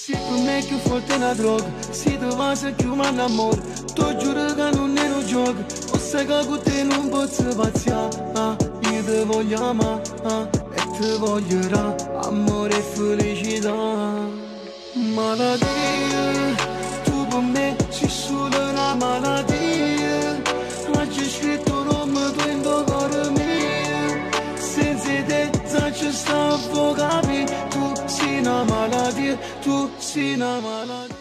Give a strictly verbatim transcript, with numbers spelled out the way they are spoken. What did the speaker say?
Se per me è più forte una droga, se ti va se più mi innamoro. Ti giuro che non è un gioco, o sai che con te non posso pazziare. Ah, io ti voglio amare, ah, e ti voglierà, amore e felicità. Malattia, tu per me sei solo una malattia. Oggi scritto nome tu in tuo cuore mio. Senza te ci sta a capire. Tu sei una malattia, tu sei una malattia.